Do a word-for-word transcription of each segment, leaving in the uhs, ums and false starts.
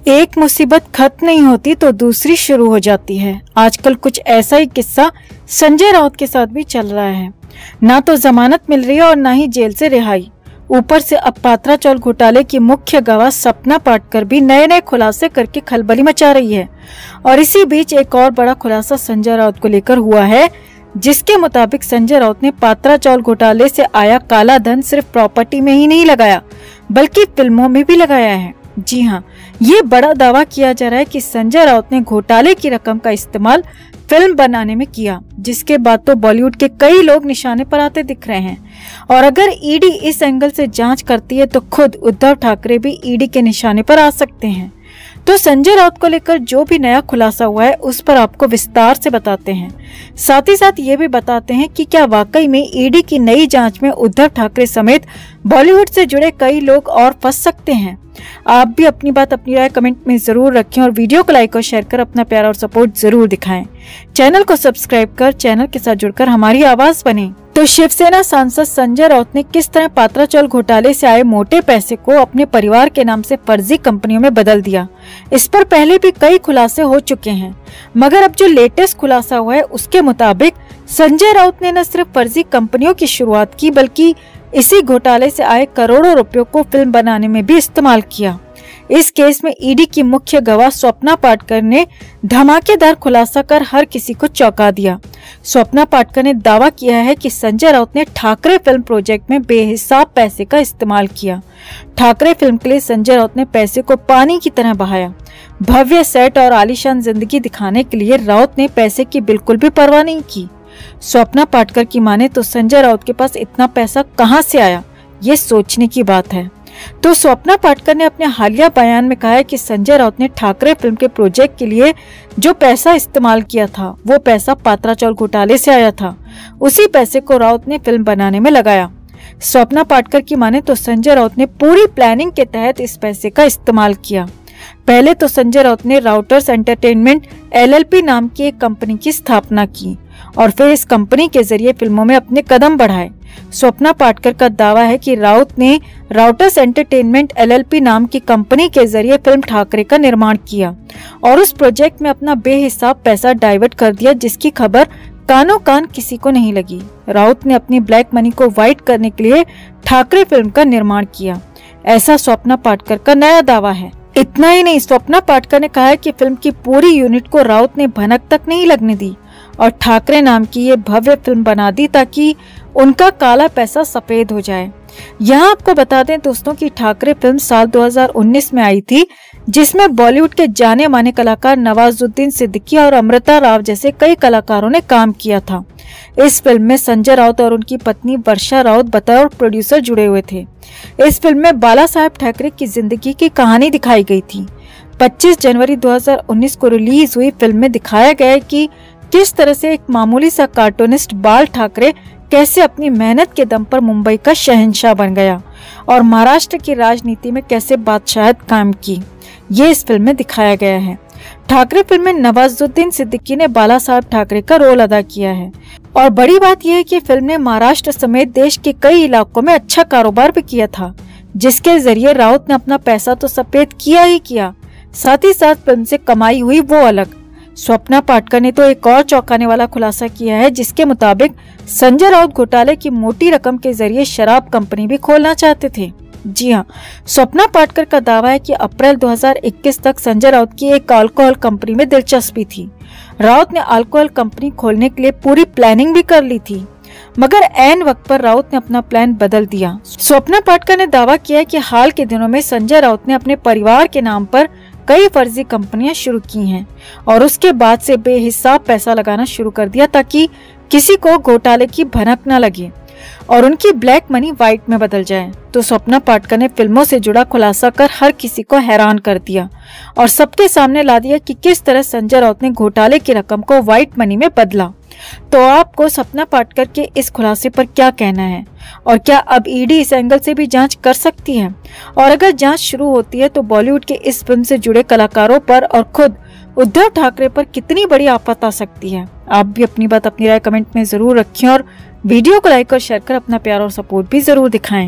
एक मुसीबत खत्म नहीं होती तो दूसरी शुरू हो जाती है। आजकल कुछ ऐसा ही किस्सा संजय राउत के साथ भी चल रहा है। ना तो जमानत मिल रही है और ना ही जेल से रिहाई। ऊपर से अब पात्रा चौल घोटाले की मुख्य गवाह सपना पाटकर भी नए नए खुलासे करके खलबली मचा रही है। और इसी बीच एक और बड़ा खुलासा संजय राउत को लेकर हुआ है, जिसके मुताबिक संजय राउत ने पात्रा चौल घोटाले से आया काला धन सिर्फ प्रॉपर्टी में ही नहीं लगाया, बल्कि फिल्मों में भी लगाया है। जी हाँ, ये बड़ा दावा किया जा रहा है कि संजय राउत ने घोटाले की रकम का इस्तेमाल फिल्म बनाने में किया, जिसके बाद तो बॉलीवुड के कई लोग निशाने पर आते दिख रहे हैं। और अगर ईडी इस एंगल से जांच करती है तो खुद उद्धव ठाकरे भी ईडी के निशाने पर आ सकते हैं। तो संजय राउत को लेकर जो भी नया खुलासा हुआ है उस पर आपको विस्तार से बताते हैं। साथ ही साथ ये भी बताते हैं कि क्या वाकई में ईडी की नई जांच में उद्धव ठाकरे समेत बॉलीवुड से जुड़े कई लोग और फंस सकते हैं। आप भी अपनी बात अपनी राय कमेंट में जरूर रखें और वीडियो को लाइक और शेयर कर अपना प्यार और सपोर्ट जरूर दिखाएं। चैनल को सब्सक्राइब कर चैनल के साथ जुड़कर हमारी आवाज बने। तो शिवसेना सांसद संजय राउत ने किस तरह पात्रा चौल घोटाले से आए मोटे पैसे को अपने परिवार के नाम से फर्जी कंपनियों में बदल दिया, इस पर पहले भी कई खुलासे हो चुके हैं। मगर अब जो लेटेस्ट खुलासा हुआ है उसके मुताबिक संजय राउत ने न सिर्फ फर्जी कंपनियों की शुरुआत की, बल्कि इसी घोटाले से आए करोड़ों रुपयों को फिल्म बनाने में भी इस्तेमाल किया। इस केस में ईडी की मुख्य गवाह स्वप्ना पाटकर ने धमाकेदार खुलासा कर हर किसी को चौंका दिया। स्वप्ना पाटकर ने दावा किया है कि संजय राउत ने ठाकरे फिल्म प्रोजेक्ट में बेहिसाब पैसे का इस्तेमाल किया। ठाकरे फिल्म के लिए संजय राउत ने पैसे को पानी की तरह बहाया। भव्य सेट और आलीशान जिंदगी दिखाने के लिए राउत ने पैसे की बिल्कुल भी परवाह नहीं की। स्वप्ना पाटकर की माने तो संजय राउत के पास इतना पैसा कहां से आया, ये सोचने की बात है। तो स्वप्ना पाटकर ने अपने हालिया बयान में कहा है कि संजय राउत ने ठाकरे फिल्म के प्रोजेक्ट के लिए जो पैसा इस्तेमाल किया था वो पैसा पात्रा चौल घोटाले से आया था। उसी पैसे को राउत ने फिल्म बनाने में लगाया। स्वप्ना पाटकर की माने तो संजय राउत ने पूरी प्लानिंग के तहत इस पैसे का इस्तेमाल किया। पहले तो संजय राउत ने Rauters entertainment L L P नाम की एक कंपनी की स्थापना की और फिर इस कंपनी के जरिए फिल्मों में अपने कदम बढ़ाए। स्वप्ना पाटकर का दावा है कि राउत ने Rauters entertainment L L P नाम की कंपनी के जरिए फिल्म ठाकरे का निर्माण किया और उस प्रोजेक्ट में अपना बेहिसाब पैसा डाइवर्ट कर दिया, जिसकी खबर कानों कान किसी को नहीं लगी। राउत ने अपनी ब्लैक मनी को व्हाइट करने के लिए ठाकरे फिल्म का निर्माण किया, ऐसा स्वप्ना पाटकर का नया दावा है। इतना ही नहीं, स्वप्ना पाटकर ने कहा है कि फिल्म की पूरी यूनिट को राउत ने भनक तक नहीं लगने दी और ठाकरे नाम की ये भव्य फिल्म बना दी ताकि उनका काला पैसा सफेद हो जाए। यहाँ आपको बता दें दोस्तों कि ठाकरे फिल्म साल दो हज़ार उन्नीस में आई थी, जिसमें बॉलीवुड के जाने माने कलाकार नवाजुद्दीन सिद्दीकी और अमृता राव जैसे कई कलाकारों ने काम किया था। इस फिल्म में संजय राउत और उनकी पत्नी वर्षा राउत बतौर प्रोड्यूसर जुड़े हुए थे। इस फिल्म में बाला साहेब ठाकरे की जिंदगी की कहानी दिखाई गई थी। पच्चीस जनवरी दो हज़ार उन्नीस को रिलीज हुई फिल्म में दिखाया गया है कि किस तरह से एक मामूली सा कार्टूनिस्ट बाल ठाकरे कैसे अपनी मेहनत के दम पर मुंबई का शहंशाह बन गया और महाराष्ट्र की राजनीति में कैसे बादशाहत कायम की, ये इस फिल्म में दिखाया गया है। ठाकरे फिल्म में नवाजुद्दीन सिद्दीकी ने बाला साहब ठाकरे का रोल अदा किया है और बड़ी बात यह है कि फिल्म ने महाराष्ट्र समेत देश के कई इलाकों में अच्छा कारोबार भी किया था, जिसके जरिए राउत ने अपना पैसा तो सफेद किया ही किया, साथ ही साथ फिल्म से कमाई हुई वो अलग। स्वप्ना पाटकर ने तो एक और चौंकाने वाला खुलासा किया है, जिसके मुताबिक संजय राउत घोटाले की मोटी रकम के जरिए शराब कंपनी भी खोलना चाहते थे। जी हाँ, स्वप्ना पाटकर का दावा है कि अप्रैल दो हज़ार इक्कीस तक संजय राउत की एक अल्कोहल कंपनी में दिलचस्पी थी। राउत ने अल्कोहल कंपनी खोलने के लिए पूरी प्लानिंग भी कर ली थी, मगर ऐन वक्त पर राउत ने अपना प्लान बदल दिया। स्वप्ना पाटकर ने दावा किया कि हाल के दिनों में संजय राउत ने अपने परिवार के नाम पर कई फर्जी कंपनियां शुरू की हैं और उसके बाद से बेहिसाब पैसा लगाना शुरू कर दिया ताकि किसी को घोटाले की भनक न लगे और उनकी ब्लैक मनी व्हाइट में बदल जाए। तो स्वप्ना पाटकर ने फिल्मों से जुड़ा खुलासा कर हर किसी को हैरान कर दिया और सबके सामने ला दिया कि किस तरह संजय राउत ने घोटाले की रकम को व्हाइट मनी में बदला। तो आपको स्वप्ना पाटकर के इस खुलासे पर क्या कहना है और क्या अब ईडी इस एंगल से भी जांच कर सकती है? और अगर जांच शुरू होती है तो बॉलीवुड के इस फिल्म से जुड़े कलाकारों पर और खुद उद्धव ठाकरे पर कितनी बड़ी आफत आ सकती है? आप भी अपनी बात अपनी राय कमेंट में जरूर रखें और वीडियो को लाइक और शेयर कर अपना प्यार और सपोर्ट भी जरूर दिखाएं।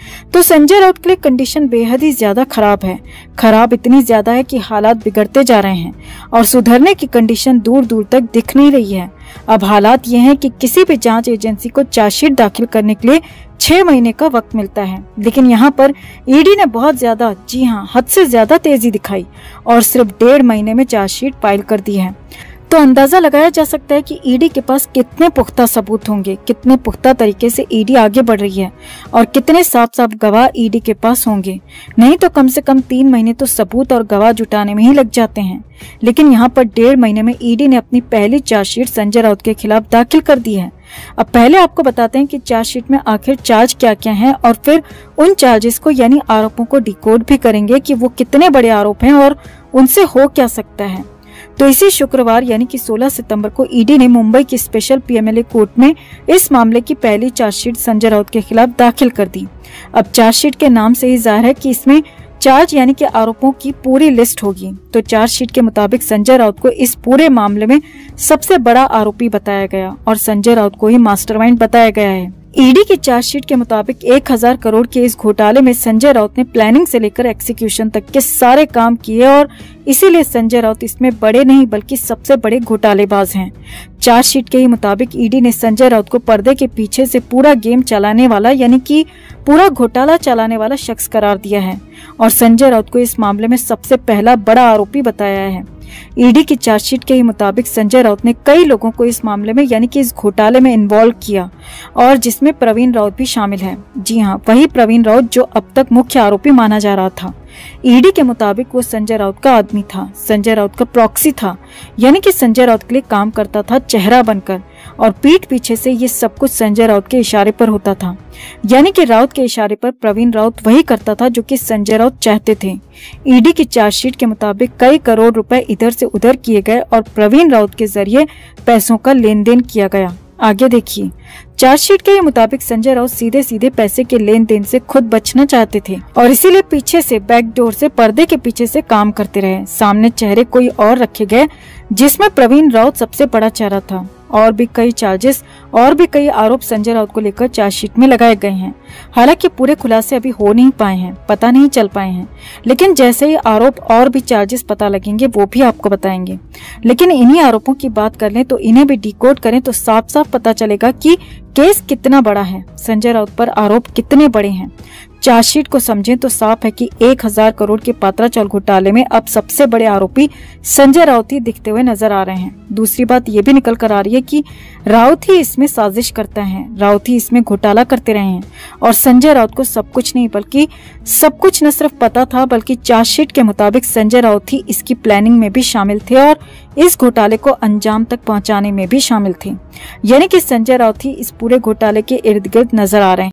तो संजय राउत के लिए कंडीशन बेहद ही ज्यादा खराब है। खराब इतनी ज्यादा है कि हालात बिगड़ते जा रहे हैं और सुधरने की कंडीशन दूर दूर तक दिख नहीं रही है। अब हालात ये हैं कि किसी भी जांच एजेंसी को चार्जशीट दाखिल करने के लिए छह महीने का वक्त मिलता है, लेकिन यहाँ पर ईडी ने बहुत ज्यादा, जी हाँ, हद से ज्यादा तेजी दिखाई और सिर्फ डेढ़ महीने में चार्जशीट फाइल कर दी है। तो अंदाजा लगाया जा सकता है कि ईडी के पास कितने पुख्ता सबूत होंगे, कितने पुख्ता तरीके से ईडी आगे बढ़ रही है और कितने साफ साफ गवाह ईडी के पास होंगे। नहीं तो कम से कम तीन महीने तो सबूत और गवाह जुटाने में ही लग जाते हैं, लेकिन यहाँ पर डेढ़ महीने में ईडी ने अपनी पहली चार्जशीट संजय राउत के खिलाफ दाखिल कर दी है। अब पहले आपको बताते हैं कि चार्जशीट में आखिर चार्ज क्या क्या है और फिर उन चार्जेस को यानी आरोपों को डिकोड भी करेंगे कि वो कितने बड़े आरोप हैं और उनसे हो क्या सकता है। तो इसी शुक्रवार यानी कि सोलह सितंबर को ईडी ने मुंबई की स्पेशल पीएमएलए कोर्ट में इस मामले की पहली चार्जशीट संजय राउत के खिलाफ दाखिल कर दी। अब चार्जशीट के नाम से ही जाहिर है कि इसमें चार्ज यानी कि आरोपों की पूरी लिस्ट होगी। तो चार्जशीट के मुताबिक संजय राउत को इस पूरे मामले में सबसे बड़ा आरोपी बताया गया और संजय राउत को ही मास्टरमाइंड बताया गया है। ईडी की चार्जशीट के मुताबिक एक हजार करोड़ के इस घोटाले में संजय राउत ने प्लानिंग से लेकर एक्सिक्यूशन तक के सारे काम किए और इसीलिए संजय राउत इसमें बड़े नहीं बल्कि सबसे बड़े घोटालेबाज हैं। चार्जशीट के ही मुताबिक ईडी ने संजय राउत को पर्दे के पीछे से पूरा गेम चलाने वाला यानी कि पूरा घोटाला चलाने वाला शख्स करार दिया है और संजय राउत को इस मामले में सबसे पहला बड़ा आरोपी बताया है। ईडी की चार्जशीट के ही मुताबिक संजय राउत ने कई लोगों को इस मामले में यानी कि इस घोटाले में इन्वॉल्व किया और जिसमें प्रवीण राउत भी शामिल है। जी हाँ, वही प्रवीण राउत जो अब तक मुख्य आरोपी माना जा रहा था। ईडी के मुताबिक वो संजय राउत का आदमी था, संजय राउत का प्रॉक्सी था, यानी कि संजय राउत के लिए काम करता था चेहरा बनकर और पीठ पीछे से ये सब कुछ संजय राउत के इशारे पर होता था। यानी कि राउत के इशारे पर प्रवीण राउत वही करता था जो कि संजय राउत चाहते थे। ईडी की चार्जशीट के मुताबिक कई करोड़ रुपए इधर से उधर किए गए और प्रवीण राउत के जरिए पैसों का लेन देन किया गया। आगे देखिए, चार्जशीट के मुताबिक संजय राउत सीधे सीधे पैसे के लेन देन से खुद बचना चाहते थे और इसीलिए पीछे से बैकडोर से पर्दे के पीछे से काम करते रहे। सामने चेहरे कोई और रखे गए जिसमें प्रवीण राउत सबसे बड़ा चेहरा था। और भी कई चार्जेस और भी कई आरोप संजय राउत को लेकर चार्जशीट में लगाए गए हैं। हालांकि पूरे खुलासे अभी हो नहीं पाए हैं, पता नहीं चल पाए हैं, लेकिन जैसे ही आरोप और भी चार्जेस पता लगेंगे वो भी आपको बताएंगे। लेकिन इन्हीं आरोपों की बात कर लें तो इन्हें भी डिकोड करें तो साफ साफ पता चलेगा कि केस कितना बड़ा है, संजय राउत पर आरोप कितने बड़े हैं। चार्जशीट को समझें तो साफ है कि एक हजार करोड़ के पात्राचौल घोटाले में अब सबसे बड़े आरोपी संजय राउत ही दिखते हुए नजर आ रहे हैं। दूसरी बात ये भी निकल कर आ रही है कि राउत ही इसमें साजिश करता है, राउत ही इसमें घोटाला करते रहे हैं और संजय राउत को सब कुछ नहीं बल्कि सब कुछ न सिर्फ पता था बल्कि चार्जशीट के मुताबिक संजय राउत ही इसकी प्लानिंग में भी शामिल थे और इस घोटाले को अंजाम तक पहुंचाने में भी शामिल थे। यानी कि संजय राउत ही इस पूरे घोटाले के इर्द गिर्द नजर आ रहे हैं।